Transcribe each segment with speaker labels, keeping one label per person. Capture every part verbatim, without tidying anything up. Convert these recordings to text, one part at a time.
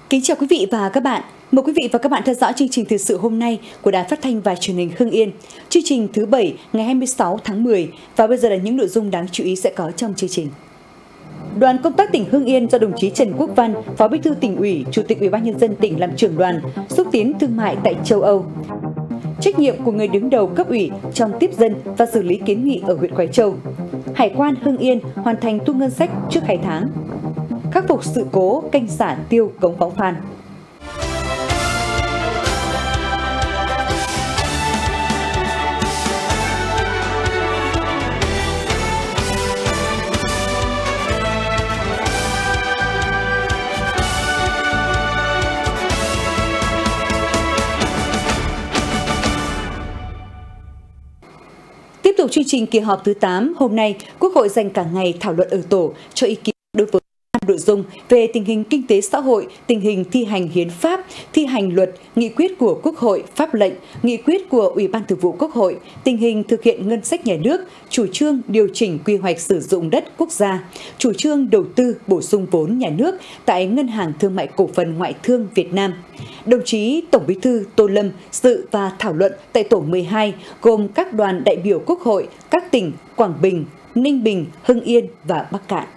Speaker 1: Kính chào quý vị và các bạn. Mời quý vị và các bạn theo dõi chương trình thời sự hôm nay của Đài Phát thanh và Truyền hình Hưng Yên. Chương trình thứ bảy ngày hai mươi sáu tháng mười và bây giờ là những nội dung đáng chú ý sẽ có trong chương trình. Đoàn công tác tỉnh Hưng Yên do đồng chí Trần Quốc Văn, Phó Bí thư Tỉnh ủy, Chủ tịch Ủy ban nhân dân tỉnh làm trưởng đoàn, xúc tiến thương mại tại châu Âu. Trách nhiệm của người đứng đầu cấp ủy trong tiếp dân và xử lý kiến nghị ở huyện Quái Châu. Hải quan Hưng Yên hoàn thành thu ngân sách trước hai tháng. Khắc phục sự cố kênh xả tiêu cống Võng Phan. Tiếp tục chương trình kỳ họp thứ tám, hôm nay Quốc hội dành cả ngày thảo luận ở tổ cho ý kiến đối với nội dung về tình hình kinh tế xã hội, tình hình thi hành hiến pháp, thi hành luật, nghị quyết của Quốc hội, pháp lệnh, nghị quyết của Ủy ban Thường vụ Quốc hội, tình hình thực hiện ngân sách nhà nước, chủ trương điều chỉnh quy hoạch sử dụng đất quốc gia, chủ trương đầu tư bổ sung vốn nhà nước tại Ngân hàng Thương mại Cổ phần Ngoại thương Việt Nam. Đồng chí Tổng Bí thư Tô Lâm dự và thảo luận tại tổ mười hai gồm các đoàn đại biểu Quốc hội, các tỉnh Quảng Bình, Ninh Bình, Hưng Yên và Bắc Kạn.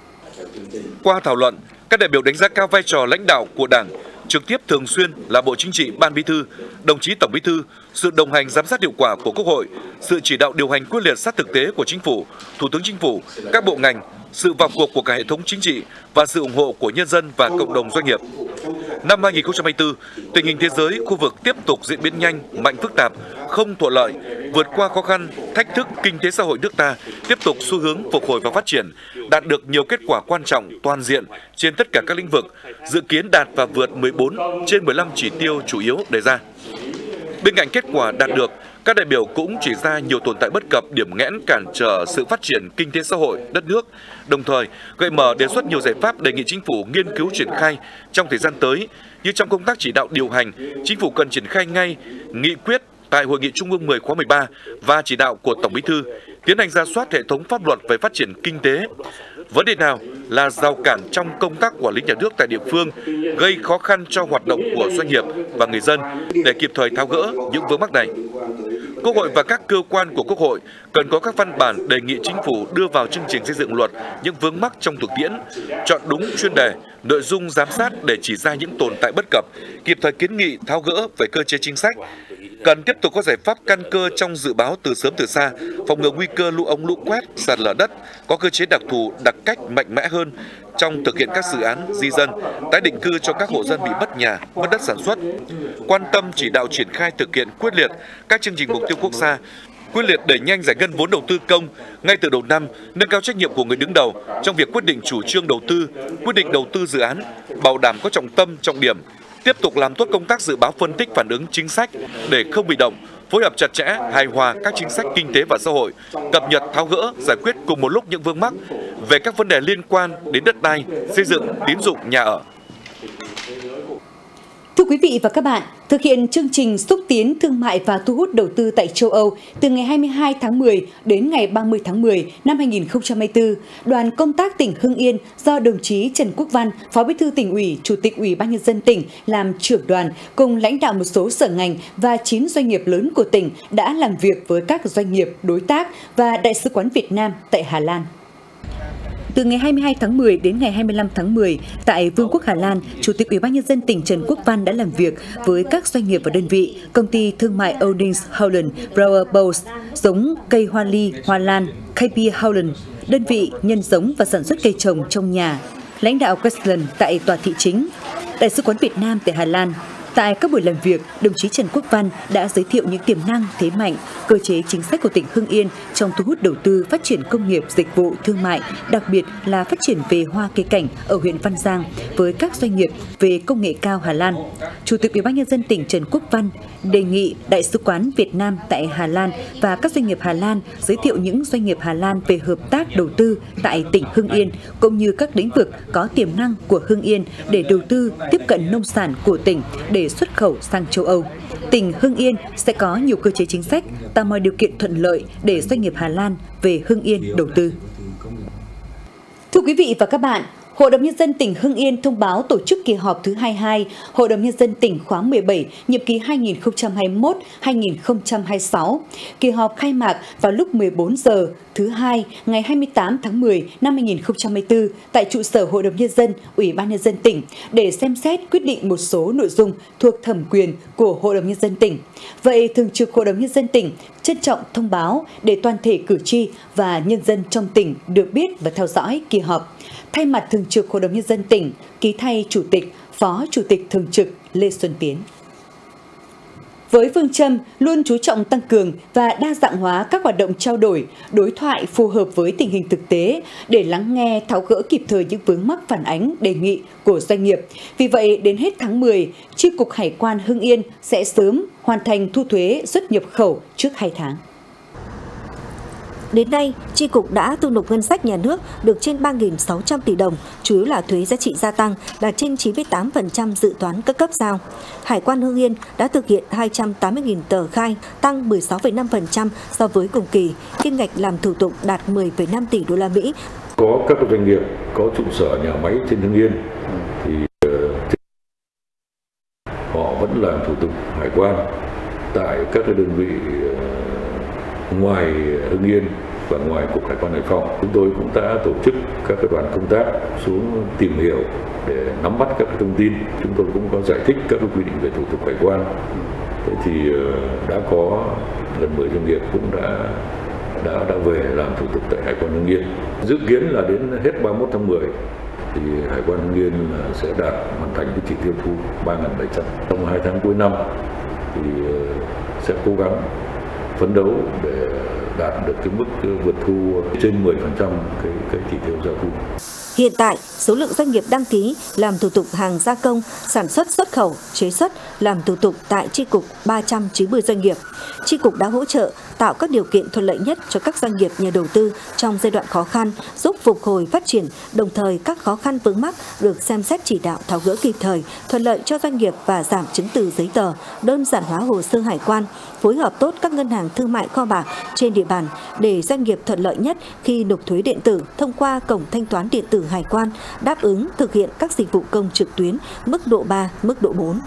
Speaker 2: Qua thảo luận, các đại biểu đánh giá cao vai trò lãnh đạo của Đảng, trực tiếp thường xuyên là Bộ Chính trị, Ban Bí thư, đồng chí Tổng Bí thư, sự đồng hành giám sát hiệu quả của Quốc hội, sự chỉ đạo điều hành quyết liệt sát thực tế của Chính phủ, Thủ tướng Chính phủ, các bộ ngành, sự vào cuộc của cả hệ thống chính trị và sự ủng hộ của nhân dân và cộng đồng doanh nghiệp. Năm hai nghìn không trăm hai mươi tư, tình hình thế giới, khu vực tiếp tục diễn biến nhanh, mạnh phức tạp, không thuận lợi, vượt qua khó khăn, thách thức kinh tế xã hội nước ta tiếp tục xu hướng phục hồi và phát triển, đạt được nhiều kết quả quan trọng toàn diện trên tất cả các lĩnh vực, dự kiến đạt và vượt mười bốn trên mười lăm chỉ tiêu chủ yếu đề ra. Bên cạnh kết quả đạt được, các đại biểu cũng chỉ ra nhiều tồn tại bất cập, điểm nghẽn cản trở sự phát triển kinh tế xã hội đất nước, đồng thời gợi mở đề xuất nhiều giải pháp đề nghị Chính phủ nghiên cứu triển khai trong thời gian tới, như trong công tác chỉ đạo điều hành, Chính phủ cần triển khai ngay nghị quyết tại Hội nghị Trung ương mười khóa mười ba và chỉ đạo của Tổng Bí thư, tiến hành rà soát hệ thống pháp luật về phát triển kinh tế. Vấn đề nào là rào cản trong công tác quản lý nhà nước tại địa phương, gây khó khăn cho hoạt động của doanh nghiệp và người dân để kịp thời tháo gỡ những vướng mắc này. Quốc hội và các cơ quan của Quốc hội cần có các văn bản đề nghị Chính phủ đưa vào chương trình xây dựng luật những vướng mắc trong thực tiễn, chọn đúng chuyên đề, nội dung giám sát để chỉ ra những tồn tại bất cập, kịp thời kiến nghị tháo gỡ về cơ chế chính sách. Cần tiếp tục có giải pháp căn cơ trong dự báo từ sớm từ xa, phòng ngừa nguy cơ lũ ống lũ quét, sạt lở đất, có cơ chế đặc thù, đặc cách mạnh mẽ hơn trong thực hiện các dự án di dân, tái định cư cho các hộ dân bị mất nhà, mất đất sản xuất. Quan tâm chỉ đạo triển khai thực hiện quyết liệt các chương trình mục tiêu quốc gia, quyết liệt đẩy nhanh giải ngân vốn đầu tư công ngay từ đầu năm, nâng cao trách nhiệm của người đứng đầu trong việc quyết định chủ trương đầu tư, quyết định đầu tư dự án, bảo đảm có trọng tâm, trọng điểm. Tiếp tục làm tốt công tác dự báo phân tích phản ứng chính sách để không bị động, phối hợp chặt chẽ, hài hòa các chính sách kinh tế và xã hội, cập nhật tháo gỡ, giải quyết cùng một lúc những vướng mắc về các vấn đề liên quan đến đất đai, xây dựng, tín dụng, nhà ở.
Speaker 1: Thưa quý vị và các bạn, thực hiện chương trình xúc tiến thương mại và thu hút đầu tư tại châu Âu từ ngày hai mươi hai tháng mười đến ngày ba mươi tháng mười năm hai nghìn không trăm hai mươi tư, đoàn công tác tỉnh Hưng Yên do đồng chí Trần Quốc Văn, Phó Bí thư Tỉnh ủy, Chủ tịch Ủy ban nhân dân tỉnh làm trưởng đoàn cùng lãnh đạo một số sở ngành và chín doanh nghiệp lớn của tỉnh đã làm việc với các doanh nghiệp, đối tác và Đại sứ quán Việt Nam tại Hà Lan. Từ ngày hai mươi hai tháng mười đến ngày hai mươi lăm tháng mười, tại Vương quốc Hà Lan, Chủ tịch Ủy ban nhân dân tỉnh Trần Quốc Văn đã làm việc với các doanh nghiệp và đơn vị, công ty thương mại Odins Holland, Brouwer Bos, giống cây hoa ly Hoa Lan, K P Holland, đơn vị nhân giống và sản xuất cây trồng trong nhà, lãnh đạo Westland tại tòa thị chính, Đại sứ quán Việt Nam tại Hà Lan. Tại các buổi làm việc, đồng chí Trần Quốc Văn đã giới thiệu những tiềm năng, thế mạnh, cơ chế chính sách của tỉnh Hưng Yên trong thu hút đầu tư phát triển công nghiệp, dịch vụ, thương mại, đặc biệt là phát triển về hoa cây cảnh ở huyện Văn Giang với các doanh nghiệp về công nghệ cao Hà Lan. Chủ tịch Ủy ban nhân dân tỉnh Trần Quốc Văn đề nghị Đại sứ quán Việt Nam tại Hà Lan và các doanh nghiệp Hà Lan giới thiệu những doanh nghiệp Hà Lan về hợp tác đầu tư tại tỉnh Hưng Yên cũng như các lĩnh vực có tiềm năng của Hưng Yên để đầu tư tiếp cận nông sản của tỉnh để xuất khẩu sang châu Âu. Tỉnh Hưng Yên sẽ có nhiều cơ chế chính sách tạo mọi điều kiện thuận lợi để doanh nghiệp Hà Lan về Hưng Yên đầu tư. Thưa quý vị và các bạn, Hội đồng Nhân dân tỉnh Hưng Yên thông báo tổ chức kỳ họp thứ hai mươi hai Hội đồng Nhân dân tỉnh khóa mười bảy, nhiệm kỳ hai nghìn không trăm hai mươi mốt đến hai nghìn không trăm hai mươi sáu. Kỳ họp khai mạc vào lúc mười bốn giờ thứ hai ngày hai mươi tám tháng mười năm hai nghìn không trăm hai mươi tư tại trụ sở Hội đồng Nhân dân, Ủy ban Nhân dân tỉnh để xem xét quyết định một số nội dung thuộc thẩm quyền của Hội đồng Nhân dân tỉnh. Vậy, Thường trực Hội đồng Nhân dân tỉnh trân trọng thông báo để toàn thể cử tri và nhân dân trong tỉnh được biết và theo dõi kỳ họp. Thay mặt Thường trực Hội đồng Nhân dân tỉnh, ký thay Chủ tịch, Phó Chủ tịch Thường trực Lê Xuân Tiến. Với phương châm luôn chú trọng tăng cường và đa dạng hóa các hoạt động trao đổi, đối thoại phù hợp với tình hình thực tế để lắng nghe, tháo gỡ kịp thời những vướng mắc phản ánh, đề nghị của doanh nghiệp. Vì vậy, đến hết tháng mười, Chi cục Hải quan Hưng Yên sẽ sớm hoàn thành thu thuế xuất nhập khẩu trước hai tháng.
Speaker 3: Đến nay, Chi cục đã thu nộp ngân sách nhà nước được trên ba nghìn sáu trăm tỷ đồng, chủ yếu là thuế giá trị gia tăng, đạt trên chín mươi tám phần trăm dự toán các cấp giao. Hải quan Hưng Yên đã thực hiện hai trăm tám mươi nghìn tờ khai, tăng mười sáu phẩy năm phần trăm so với cùng kỳ. Kim ngạch làm thủ tục đạt mười phẩy năm tỷ đô la Mỹ.
Speaker 4: Có các doanh nghiệp có trụ sở nhà máy trên Hưng Yên thì họ vẫn làm thủ tục hải quan tại các đơn vị ngoài Hưng Yên và ngoài Cục Hải quan Hải Phòng. Chúng tôi cũng đã tổ chức các đoàn công tác xuống tìm hiểu để nắm bắt các thông tin. Chúng tôi cũng có giải thích các quy định về thủ tục hải quan. Thế thì đã có gần mười doanh nghiệp cũng đã đã đã về làm thủ tục tại Hải quan Hưng Yên. Dự kiến là đến hết ba mươi mốt tháng mười thì Hải quan Hưng Yên sẽ đạt hoàn thành cái chỉ tiêu thu ba nghìn bảy trăm. Trong hai tháng cuối năm thì sẽ cố gắng phấn đấu để đạt được cái mức vượt thu trên mười phần trăm cái cái chỉ tiêu giao thu.
Speaker 3: Hiện tại, số lượng doanh nghiệp đăng ký làm thủ tục hàng gia công, sản xuất xuất khẩu, chế xuất, làm thủ tục tại Chi cục ba trăm chín mươi doanh nghiệp. Chi cục đã hỗ trợ tạo các điều kiện thuận lợi nhất cho các doanh nghiệp nhà đầu tư trong giai đoạn khó khăn, giúp phục hồi phát triển, đồng thời các khó khăn vướng mắc được xem xét chỉ đạo tháo gỡ kịp thời, thuận lợi cho doanh nghiệp và giảm chứng từ giấy tờ, đơn giản hóa hồ sơ hải quan, phối hợp tốt các ngân hàng thương mại kho bạc trên địa bàn để doanh nghiệp thuận lợi nhất khi nộp thuế điện tử thông qua cổng thanh toán điện tử hải quan, đáp ứng thực hiện các dịch vụ công trực tuyến mức độ ba, mức độ bốn.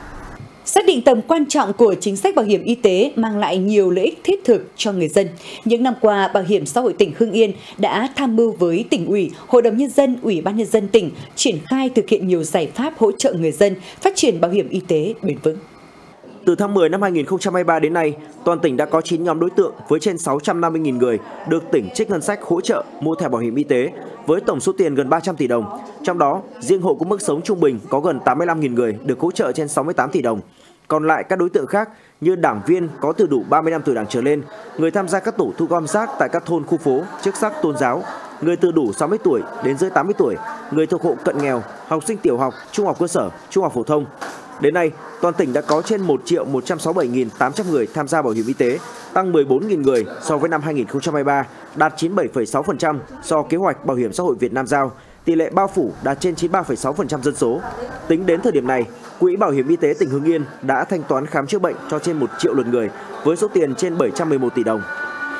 Speaker 1: Xác định tầm quan trọng của chính sách bảo hiểm y tế mang lại nhiều lợi ích thiết thực cho người dân. Những năm qua, Bảo hiểm xã hội tỉnh Hưng Yên đã tham mưu với tỉnh ủy, Hội đồng Nhân dân, Ủy ban Nhân dân tỉnh triển khai thực hiện nhiều giải pháp hỗ trợ người dân phát triển bảo hiểm y tế bền vững.
Speaker 5: Từ tháng mười năm hai nghìn không trăm hai mươi ba đến nay, toàn tỉnh đã có chín nhóm đối tượng với trên sáu trăm năm mươi nghìn người được tỉnh trích ngân sách hỗ trợ mua thẻ bảo hiểm y tế với tổng số tiền gần ba trăm tỷ đồng. Trong đó, riêng hộ có mức sống trung bình có gần tám mươi lăm nghìn người được hỗ trợ trên sáu mươi tám tỷ đồng. Còn lại các đối tượng khác như đảng viên có từ đủ ba mươi năm tuổi đảng trở lên, người tham gia các tổ thu gom rác tại các thôn khu phố, chức sắc tôn giáo, người từ đủ sáu mươi tuổi đến dưới tám mươi tuổi, người thuộc hộ cận nghèo, học sinh tiểu học, trung học cơ sở, trung học phổ thông. Đến nay, toàn tỉnh đã có trên một triệu một trăm sáu mươi bảy nghìn tám trăm người tham gia bảo hiểm y tế, tăng mười bốn nghìn người so với năm hai nghìn không trăm hai mươi ba, đạt chín mươi bảy phẩy sáu phần trăm so kế hoạch Bảo hiểm xã hội Việt Nam giao. Tỷ lệ bao phủ đạt trên chín mươi ba phẩy sáu phần trăm dân số. Tính đến thời điểm này, Quỹ Bảo hiểm y tế tỉnh Hưng Yên đã thanh toán khám chữa bệnh cho trên một triệu lượt người với số tiền trên bảy trăm mười một tỷ đồng.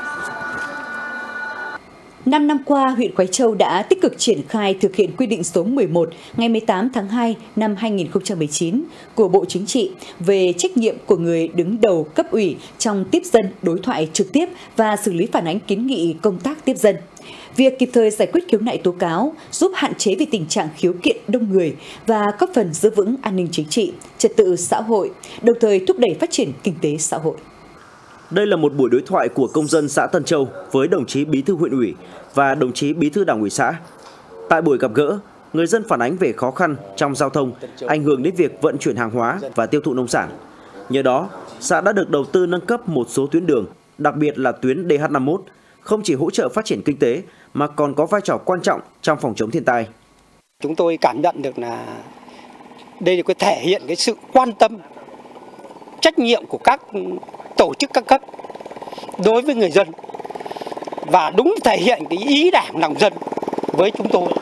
Speaker 1: Năm năm qua, huyện Khoái Châu đã tích cực triển khai thực hiện quy định số mười một ngày mười tám tháng hai năm hai nghìn không trăm mười chín của Bộ Chính trị về trách nhiệm của người đứng đầu cấp ủy trong tiếp dân, đối thoại trực tiếp và xử lý phản ánh kiến nghị công tác tiếp dân. Việc kịp thời giải quyết khiếu nại tố cáo giúp hạn chế về tình trạng khiếu kiện đông người và góp phần giữ vững an ninh chính trị, trật tự xã hội, đồng thời thúc đẩy phát triển kinh tế xã hội.
Speaker 5: Đây là một buổi đối thoại của công dân xã Tân Châu với đồng chí Bí thư huyện ủy và đồng chí Bí thư Đảng ủy xã. Tại buổi gặp gỡ, người dân phản ánh về khó khăn trong giao thông, ảnh hưởng đến việc vận chuyển hàng hóa và tiêu thụ nông sản. Nhờ đó, xã đã được đầu tư nâng cấp một số tuyến đường, đặc biệt là tuyến D H năm mươi mốt, không chỉ hỗ trợ phát triển kinh tế mà còn có vai trò quan trọng trong phòng chống thiên tai.
Speaker 6: Chúng tôi cảm nhận được là đây là cái thể hiện cái sự quan tâm, trách nhiệm của các tổ chức các cấp đối với người dân và đúng thể hiện cái ý đảng lòng dân với chúng tôi.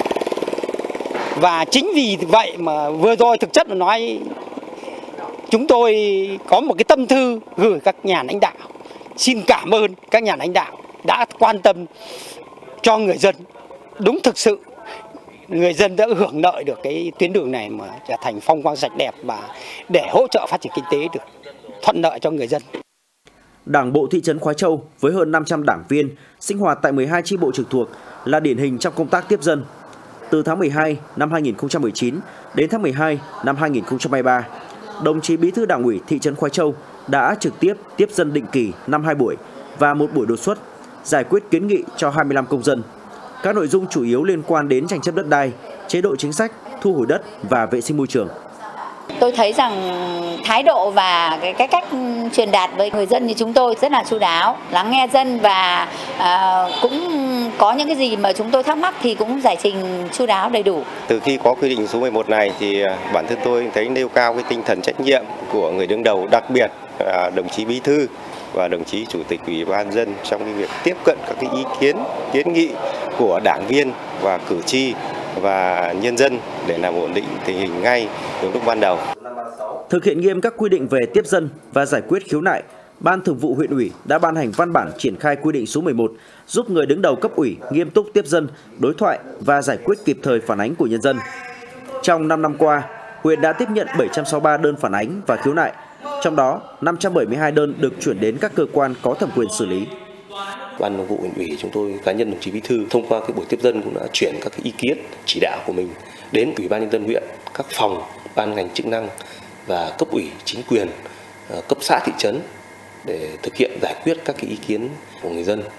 Speaker 6: Và chính vì vậy mà vừa rồi thực chất mà nói, chúng tôi có một cái tâm thư gửi các nhà lãnh đạo, xin cảm ơn các nhà lãnh đạo đã quan tâm cho người dân đúng thực sự người dân đã hưởng lợi được cái tuyến đường này mà trở thành phong quang sạch đẹp và để hỗ trợ phát triển kinh tế được thuận lợi cho người dân.
Speaker 5: Đảng bộ thị trấn Khoái Châu với hơn năm trăm đảng viên sinh hoạt tại mười hai chi bộ trực thuộc là điển hình trong công tác tiếp dân. Từ tháng mười hai năm hai nghìn không trăm mười chín đến tháng mười hai năm hai nghìn không trăm hai mươi ba, đồng chí Bí thư Đảng ủy thị trấn Khoái Châu đã trực tiếp tiếp dân định kỳ năm hai buổi và một buổi đột xuất, giải quyết kiến nghị cho hai mươi lăm công dân. Các nội dung chủ yếu liên quan đến tranh chấp đất đai, chế độ chính sách, thu hồi đất và vệ sinh môi trường.
Speaker 7: Tôi thấy rằng thái độ và cái, cái cách truyền đạt với người dân như chúng tôi rất là chu đáo, lắng nghe dân và à, cũng có những cái gì mà chúng tôi thắc mắc thì cũng giải trình chu đáo đầy đủ.
Speaker 8: Từ khi có quy định số mười một này thì bản thân tôi thấy nêu cao cái tinh thần trách nhiệm của người đứng đầu, đặc biệt là đồng chí Bí thư và đồng chí Chủ tịch Ủy ban nhân dân trong cái việc tiếp cận các cái ý kiến, kiến nghị của đảng viên và cử tri và nhân dân để làm ổn định tình hình ngay từ lúc ban đầu.
Speaker 5: Thực hiện nghiêm các quy định về tiếp dân và giải quyết khiếu nại, Ban Thường vụ huyện ủy đã ban hành văn bản triển khai quy định số mười một, giúp người đứng đầu cấp ủy nghiêm túc tiếp dân, đối thoại và giải quyết kịp thời phản ánh của nhân dân. Trong năm năm qua, huyện đã tiếp nhận bảy trăm sáu mươi ba đơn phản ánh và khiếu nại, trong đó năm trăm bảy mươi hai đơn được chuyển đến các cơ quan có thẩm quyền xử lý.
Speaker 9: Ban Thường vụ huyện ủy chúng tôi, cá nhân đồng chí Bí thư thông qua cái buổi tiếp dân cũng đã chuyển các cái ý kiến chỉ đạo của mình đến Ủy ban nhân dân huyện, các phòng, ban ngành chức năng và cấp ủy chính quyền, cấp xã thị trấn để thực hiện giải quyết các cái ý kiến của người dân,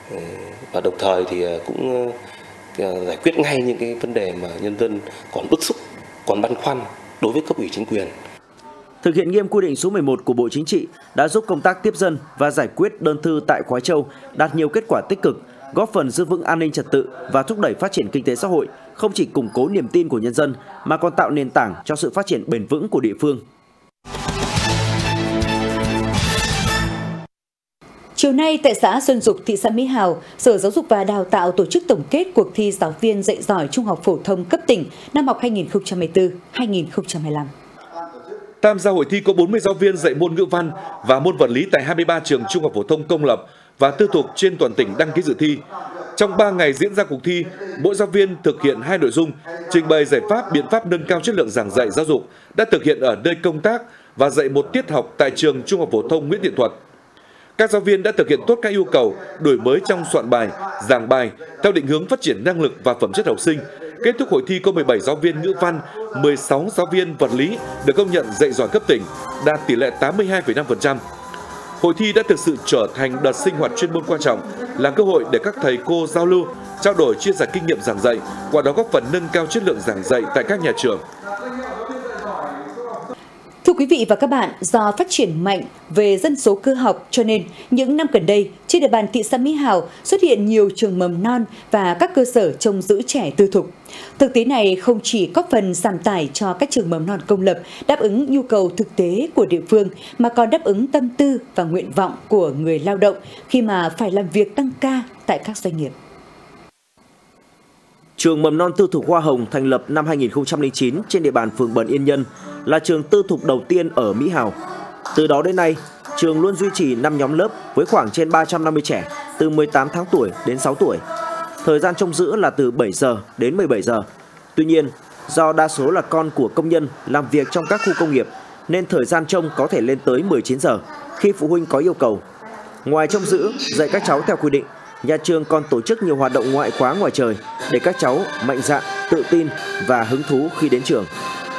Speaker 9: và đồng thời thì cũng giải quyết ngay những cái vấn đề mà nhân dân còn bức xúc, còn băn khoăn đối với cấp ủy chính quyền.
Speaker 5: Thực hiện nghiêm quy định số mười một của Bộ Chính trị đã giúp công tác tiếp dân và giải quyết đơn thư tại Khoái Châu đạt nhiều kết quả tích cực, góp phần giữ vững an ninh trật tự và thúc đẩy phát triển kinh tế xã hội, không chỉ củng cố niềm tin của nhân dân mà còn tạo nền tảng cho sự phát triển bền vững của địa phương.
Speaker 1: Chiều nay tại xã Xuân Dục, thị xã Mỹ Hào, Sở Giáo dục và Đào tạo tổ chức tổng kết cuộc thi giáo viên dạy giỏi trung học phổ thông cấp tỉnh năm học hai nghìn không trăm hai mươi tư hai nghìn không trăm hai mươi lăm.
Speaker 2: Tham gia hội thi có bốn mươi giáo viên dạy môn ngữ văn và môn vật lý tại hai mươi ba trường trung học phổ thông công lập và tư thục trên toàn tỉnh đăng ký dự thi. Trong ba ngày diễn ra cuộc thi, mỗi giáo viên thực hiện hai nội dung, trình bày giải pháp biện pháp nâng cao chất lượng giảng dạy giáo dục đã thực hiện ở nơi công tác và dạy một tiết học tại trường trung học phổ thông Nguyễn Thiện Thuật. Các giáo viên đã thực hiện tốt các yêu cầu đổi mới trong soạn bài, giảng bài theo định hướng phát triển năng lực và phẩm chất học sinh. Kết thúc hội thi có mười bảy giáo viên ngữ văn, mười sáu giáo viên vật lý được công nhận dạy giỏi cấp tỉnh, đạt tỷ lệ tám mươi hai phẩy năm phần trăm. Hội thi đã thực sự trở thành đợt sinh hoạt chuyên môn quan trọng, là cơ hội để các thầy cô giao lưu, trao đổi chia sẻ kinh nghiệm giảng dạy, qua đó góp phần nâng cao chất lượng giảng dạy tại các nhà trường.
Speaker 1: Thưa quý vị và các bạn, do phát triển mạnh về dân số cơ học cho nên những năm gần đây trên địa bàn thị xã Mỹ Hào xuất hiện nhiều trường mầm non và các cơ sở trông giữ trẻ tư thục. Thực tế này không chỉ góp phần giảm tải cho các trường mầm non công lập đáp ứng nhu cầu thực tế của địa phương mà còn đáp ứng tâm tư và nguyện vọng của người lao động khi mà phải làm việc tăng ca tại các doanh nghiệp.
Speaker 5: Trường mầm non tư thục Hoa Hồng thành lập năm hai nghìn không trăm lẻ chín trên địa bàn phường Bần Yên Nhân là trường tư thục đầu tiên ở Mỹ Hào. Từ đó đến nay, trường luôn duy trì năm nhóm lớp với khoảng trên ba trăm năm mươi trẻ từ mười tám tháng tuổi đến sáu tuổi. Thời gian trông giữ là từ bảy giờ đến mười bảy giờ. Tuy nhiên, do đa số là con của công nhân làm việc trong các khu công nghiệp nên thời gian trông có thể lên tới mười chín giờ khi phụ huynh có yêu cầu. Ngoài trông giữ, dạy các cháu theo quy định, nhà trường còn tổ chức nhiều hoạt động ngoại khóa ngoài trời để các cháu mạnh dạn, tự tin và hứng thú khi đến trường.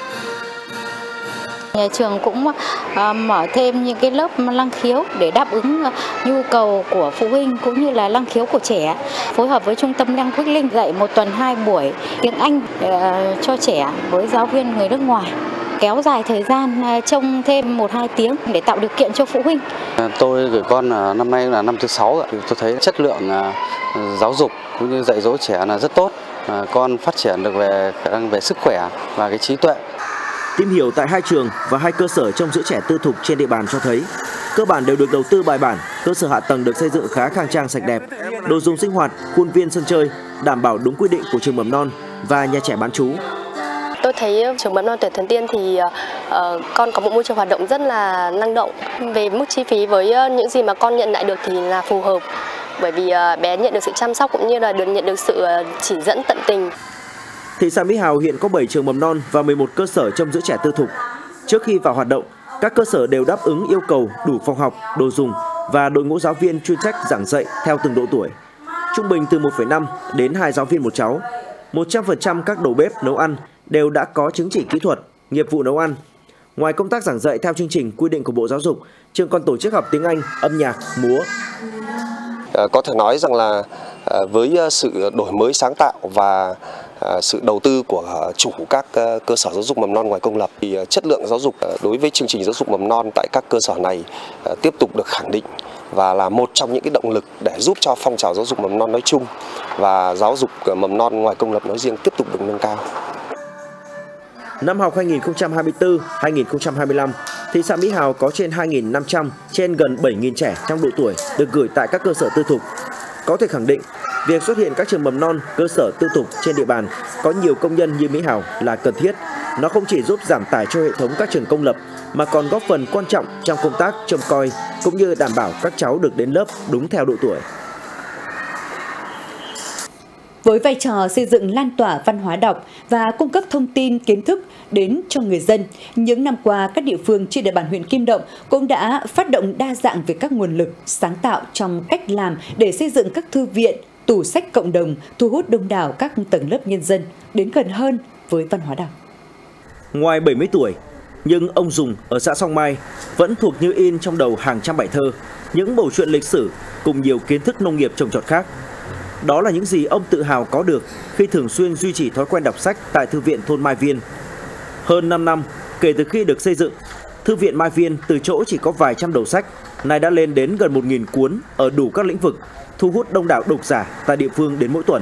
Speaker 10: Nhà trường cũng uh, mở thêm những cái lớp năng khiếu để đáp ứng uh, nhu cầu của phụ huynh cũng như là năng khiếu của trẻ. Phối hợp với Trung tâm Lăng Quýt Linh dạy một tuần hai buổi tiếng Anh uh, cho trẻ với giáo viên người nước ngoài. Kéo dài thời gian uh, trông thêm một hai tiếng để tạo điều kiện cho phụ huynh.
Speaker 11: Tôi gửi con uh, năm nay là năm thứ sáu rồi. Tôi thấy chất lượng uh, giáo dục cũng như dạy dỗ trẻ là rất tốt. Uh, con phát triển được về khả năng về sức khỏe và cái trí tuệ.
Speaker 5: Tìm hiểu tại hai trường và hai cơ sở trông giữ trẻ tư thục trên địa bàn cho thấy cơ bản đều được đầu tư bài bản, cơ sở hạ tầng được xây dựng khá khang trang sạch đẹp, đồ dùng sinh hoạt, khuôn viên sân chơi đảm bảo đúng quy định của trường mầm non và nhà trẻ bán trú.
Speaker 12: Tôi thấy trường mầm non Tuổi Thần Tiên thì uh, con có một môi trường hoạt động rất là năng động. Về mức chi phí với những gì mà con nhận lại được thì là phù hợp, bởi vì uh, bé nhận được sự chăm sóc cũng như là được nhận được sự chỉ dẫn tận tình.
Speaker 5: Thị xã Mỹ Hào hiện có bảy trường mầm non và mười một cơ sở trông giữ trẻ tư thục. Trước khi vào hoạt động, các cơ sở đều đáp ứng yêu cầu đủ phòng học, đồ dùng và đội ngũ giáo viên chuyên trách giảng dạy theo từng độ tuổi. Trung bình từ một phẩy năm đến hai giáo viên một cháu. một trăm phần trăm các đầu bếp nấu ăn đều đã có chứng chỉ kỹ thuật, nghiệp vụ nấu ăn. Ngoài công tác giảng dạy theo chương trình quy định của Bộ Giáo dục, trường còn tổ chức học tiếng Anh, âm nhạc, múa.
Speaker 13: Có thể nói rằng là với sự đổi mới sáng tạo và sự đầu tư của chủ các cơ sở giáo dục mầm non ngoài công lập thì chất lượng giáo dục đối với chương trình giáo dục mầm non tại các cơ sở này tiếp tục được khẳng định và là một trong những cái động lực để giúp cho phong trào giáo dục mầm non nói chung và giáo dục mầm non ngoài công lập nói riêng tiếp tục được nâng cao.
Speaker 5: Năm học hai nghìn không trăm hai mươi tư hai nghìn không trăm hai mươi lăm, thị xã Mỹ Hào có trên hai nghìn năm trăm trên gần bảy nghìn trẻ trong độ tuổi được gửi tại các cơ sở tư thục. Có thể khẳng định, việc xuất hiện các trường mầm non, cơ sở tư thục trên địa bàn có nhiều công nhân như Mỹ Hào là cần thiết. Nó không chỉ giúp giảm tải cho hệ thống các trường công lập mà còn góp phần quan trọng trong công tác trông coi cũng như đảm bảo các cháu được đến lớp đúng theo độ tuổi.
Speaker 1: Với vai trò xây dựng lan tỏa văn hóa đọc và cung cấp thông tin kiến thức đến cho người dân, những năm qua các địa phương trên địa bàn huyện Kim Động cũng đã phát động đa dạng về các nguồn lực sáng tạo trong cách làm để xây dựng các thư viện, tủ sách cộng đồng, thu hút đông đảo các tầng lớp nhân dân đến gần hơn với văn hóa đọc.
Speaker 5: Ngoài bảy mươi tuổi, nhưng ông Dùng ở xã Song Mai vẫn thuộc như in trong đầu hàng trăm bài thơ, những mẩu chuyện lịch sử cùng nhiều kiến thức nông nghiệp trồng trọt khác. Đó là những gì ông tự hào có được khi thường xuyên duy trì thói quen đọc sách tại Thư viện thôn Mai Viên. Hơn năm năm kể từ khi được xây dựng, Thư viện Mai Viên từ chỗ chỉ có vài trăm đầu sách, nay đã lên đến gần một nghìn cuốn ở đủ các lĩnh vực, thu hút đông đảo độc giả tại địa phương đến mỗi tuần.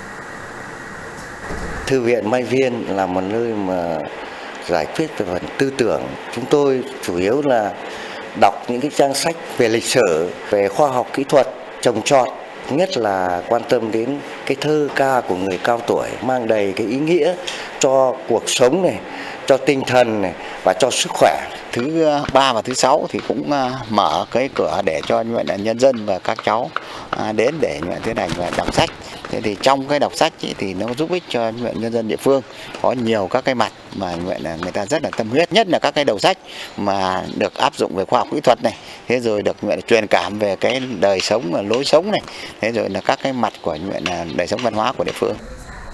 Speaker 14: Thư viện Mai Viên là một nơi mà giải quyết về phần tư tưởng. Chúng tôi chủ yếu là đọc những cái trang sách về lịch sử, về khoa học kỹ thuật, trồng trọt, nhất là quan tâm đến cái thơ ca của người cao tuổi mang đầy cái ý nghĩa cho cuộc sống này, cho tinh thần này và cho sức khỏe.
Speaker 15: Thứ ba và thứ sáu thì cũng mở cái cửa để cho như vậy là nhân dân và các cháu đến để như vậy tiến hành và đọc sách. Thế thì trong cái đọc sách thì nó giúp ích cho như vậy nhân dân địa phương có nhiều các cái mặt mà như vậy là người ta rất là tâm huyết, nhất là các cái đầu sách mà được áp dụng về khoa học kỹ thuật này, thế rồi được như vậy là truyền cảm về cái đời sống và lối sống này, thế rồi là các cái mặt của như vậy là đời sống văn hóa của địa phương.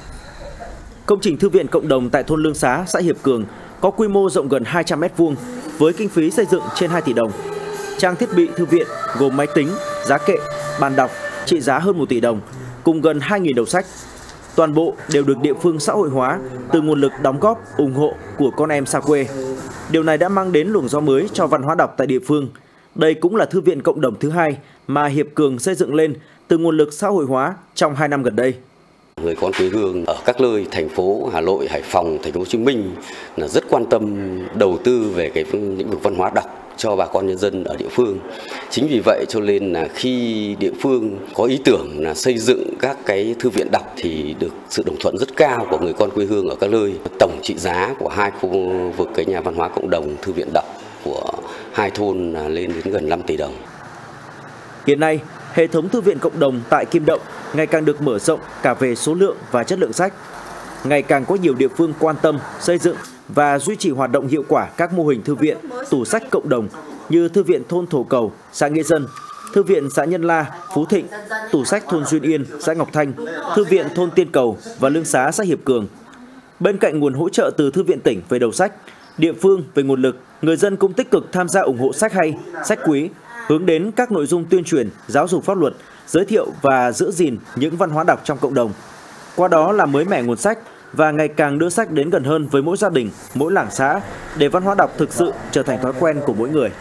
Speaker 5: Công trình thư viện cộng đồng tại thôn Lương Xá, xã Hiệp Cường có quy mô rộng gần hai trăm mét vuông với kinh phí xây dựng trên hai tỷ đồng. Trang thiết bị thư viện gồm máy tính, giá kệ, bàn đọc trị giá hơn một tỷ đồng, cùng gần hai nghìn đầu sách. Toàn bộ đều được địa phương xã hội hóa từ nguồn lực đóng góp, ủng hộ của con em xa quê. Điều này đã mang đến luồng gió mới cho văn hóa đọc tại địa phương. Đây cũng là thư viện cộng đồng thứ hai mà Hiệp Cường xây dựng lên từ nguồn lực xã hội hóa trong hai năm gần đây.
Speaker 16: Người con quê hương ở các nơi thành phố Hà Nội, Hải Phòng, thành phố Hồ Chí Minh là rất quan tâm đầu tư về cái lĩnh vực văn hóa đọc cho bà con nhân dân ở địa phương. Chính vì vậy cho nên là khi địa phương có ý tưởng là xây dựng các cái thư viện đọc thì được sự đồng thuận rất cao của người con quê hương ở các nơi. Tổng trị giá của hai khu vực cái nhà văn hóa cộng đồng thư viện đọc của hai thôn lên đến gần năm tỷ đồng.
Speaker 5: Hiện nay, hệ thống thư viện cộng đồng tại Kim Động ngày càng được mở rộng cả về số lượng và chất lượng sách. Ngày càng có nhiều địa phương quan tâm xây dựng và duy trì hoạt động hiệu quả các mô hình thư viện, tủ sách cộng đồng như Thư viện thôn Thổ Cầu, xã Nghĩa Dân, Thư viện xã Nhân La, Phú Thịnh, tủ sách thôn Duyên Yên, xã Ngọc Thanh, Thư viện thôn Tiên Cầu và Lương Xá, xã Hiệp Cường. Bên cạnh nguồn hỗ trợ từ Thư viện tỉnh về đầu sách, địa phương về nguồn lực, người dân cũng tích cực tham gia ủng hộ sách hay, sách quý, hướng đến các nội dung tuyên truyền, giáo dục pháp luật, giới thiệu và giữ gìn những văn hóa đọc trong cộng đồng. Qua đó làm mới mẻ nguồn sách và ngày càng đưa sách đến gần hơn với mỗi gia đình, mỗi làng xã để văn hóa đọc thực sự trở thành thói quen của mỗi người.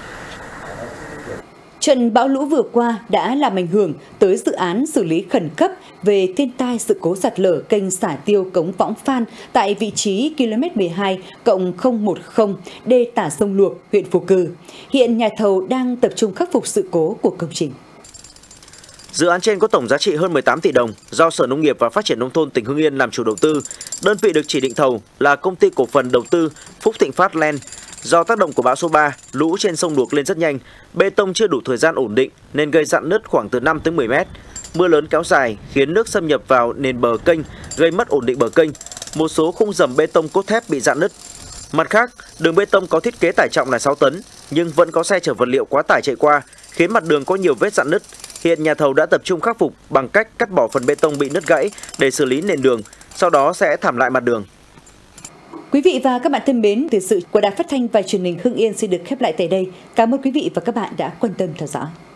Speaker 1: Trận bão lũ vừa qua đã làm ảnh hưởng tới dự án xử lý khẩn cấp về thiên tai sự cố sạt lở kênh xả tiêu cống Võng Phan tại vị trí ki lô mét mười hai cộng không một không đê tả sông Luộc, huyện Phù Cử. Hiện nhà thầu đang tập trung khắc phục sự cố của công trình.
Speaker 5: Dự án trên có tổng giá trị hơn mười tám tỷ đồng do Sở Nông nghiệp và Phát triển Nông thôn tỉnh Hưng Yên làm chủ đầu tư. Đơn vị được chỉ định thầu là Công ty cổ phần đầu tư Phúc Thịnh Phát Land. Do tác động của bão số ba, lũ trên sông Luộc lên rất nhanh, bê tông chưa đủ thời gian ổn định nên gây rạn nứt khoảng từ năm tới mười mét. Mưa lớn kéo dài khiến nước xâm nhập vào nền bờ kênh gây mất ổn định bờ kênh. một số khung rầm bê tông cốt thép bị rạn nứt. Mặt khác, đường bê tông có thiết kế tải trọng là sáu tấn, nhưng vẫn có xe chở vật liệu quá tải chạy qua, khiến mặt đường có nhiều vết rạn nứt. Hiện nhà thầu đã tập trung khắc phục bằng cách cắt bỏ phần bê tông bị nứt gãy để xử lý nền đường, sau đó sẽ thảm lại mặt đường.
Speaker 1: Quý vị và các bạn thân mến, thời sự của Đài Phát thanh và Truyền hình Hưng Yên xin được khép lại tại đây. Cảm ơn quý vị và các bạn đã quan tâm theo dõi.